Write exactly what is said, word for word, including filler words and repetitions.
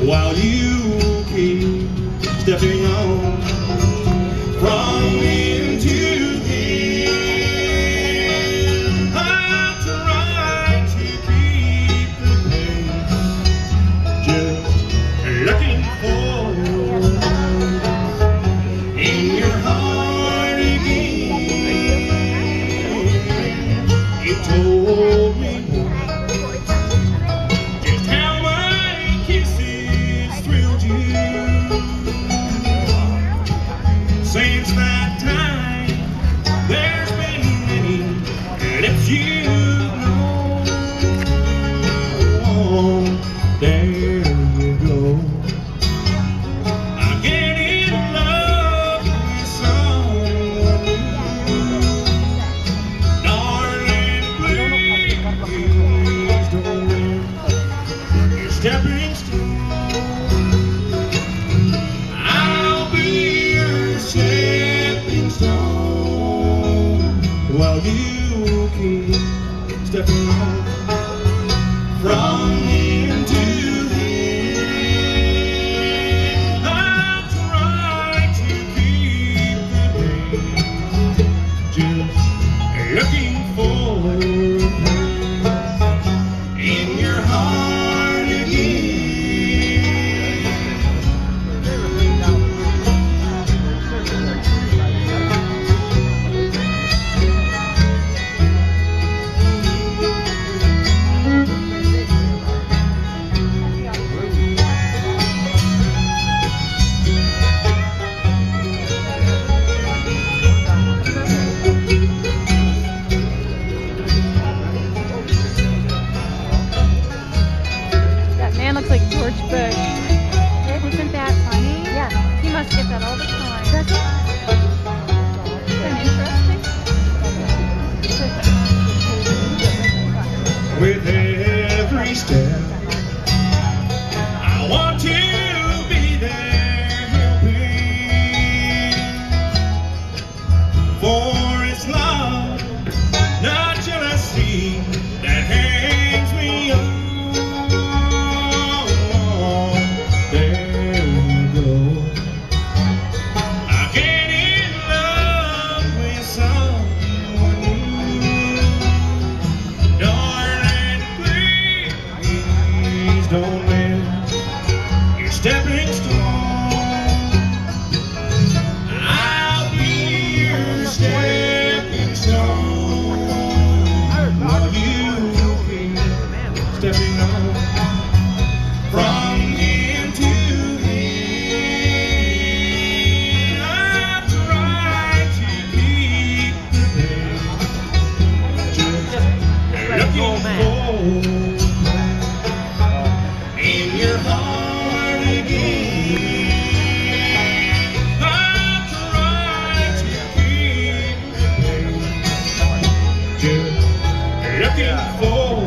while you keep stepping on from into him. I'll try to keep the pace, just looking for in your heart again. You told me just how my kisses thrilled you. Since that time, there's been many lips you've known. There you go. Again in love with someone new. Darling, please don't let your stepping stone. I'll be your stepping stone while you keep stepping on from him to him. I'll try to keep the pace, just looking for in your heart again. Looks like George Bush. Isn't that funny? Yeah. He must get that all the time. Does he? Isn't interesting? With every step, I want to be there helping. For it's love, not jealousy, that hangs me up. Don't let your stepping stone. I'll be your stepping stone while you keep stepping on from him to him. I'll try to keep the pace, just looking for in your heart again. I'll try to keep the pace, just looking for